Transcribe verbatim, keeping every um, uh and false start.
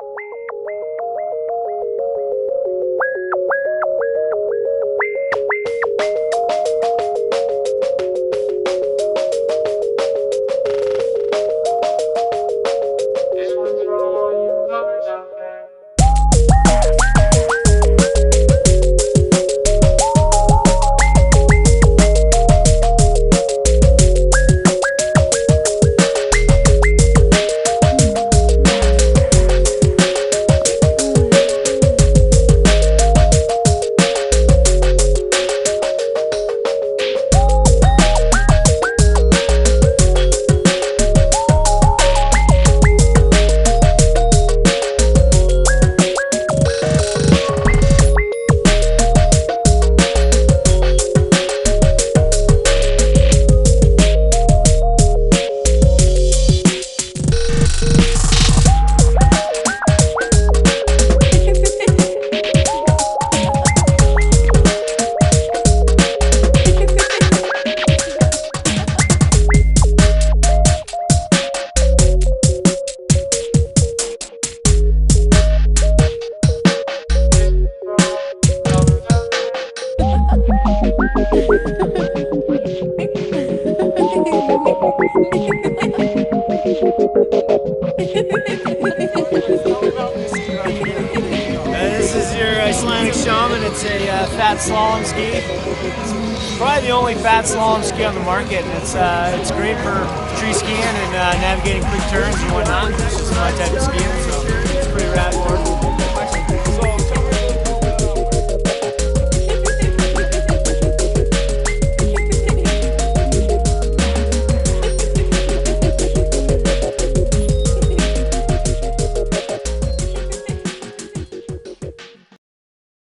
This is your Icelantic Shaman. It's a uh, fat slalom ski. It's probably the only fat slalom ski on the market. And it's uh, it's great for tree skiing and uh, navigating quick turns and whatnot. It's just my type of ski.